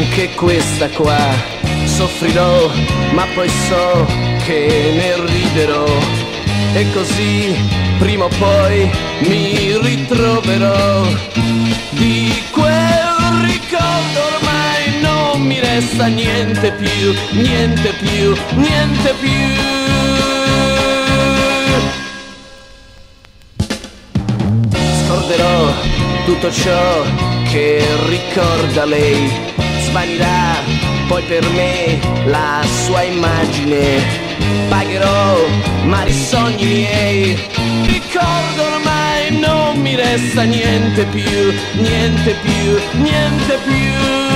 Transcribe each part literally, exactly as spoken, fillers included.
anche questa qua soffrirò, ma poi so che ne riderò, e così prima o poi mi ritroverò. Di quel ricordo ormai non mi resta niente più, niente più, niente più. Scorderò tutto ciò che ricorda lei, svanirà poi per me la sua immagine. Pagherò mari sogni miei, ricordo ormai non mi resta niente più, niente più, niente più.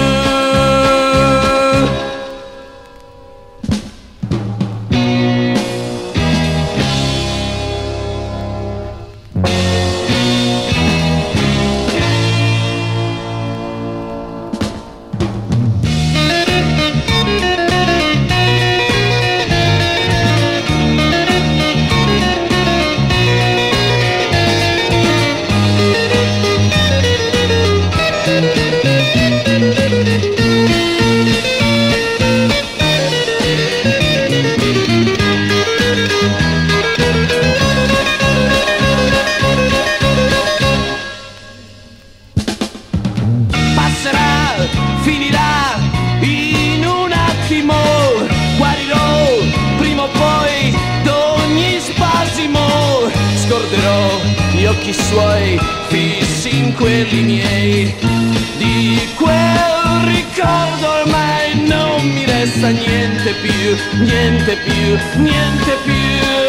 Passerà, finirà in un attimo, guarirò prima o poi d'ogni spasimo. Scorderò gli occhi suoi fissi in quelli miei, di quel ricordo ormai non mi resta niente più, niente più, niente più.